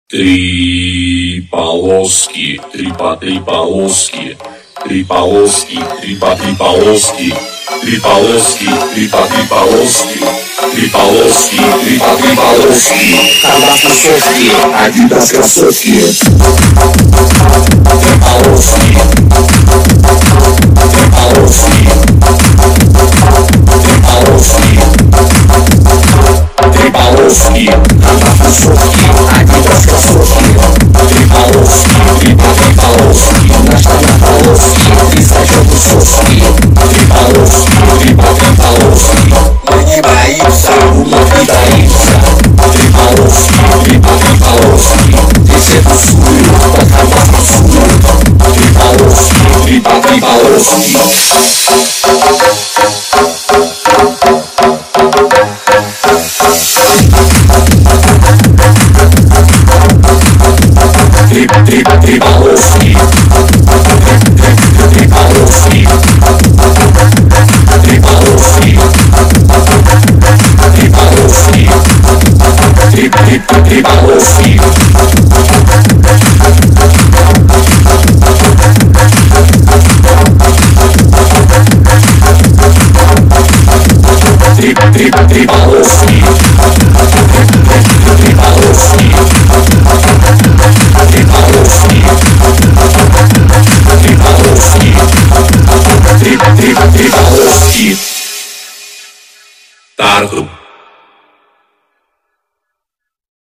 Три полоски, три по три полоски, три полоски, три по три полоски, три полоски, три по три полоски, три полоски, три по три полоски. Канвас кроссовки, Адидас кроссовки. Три полоски, три полоски, три полоски, три полоски. Канвас кроссовки, Адидас кроссовки. Три полоски, три по три полоски, на штанах полоски.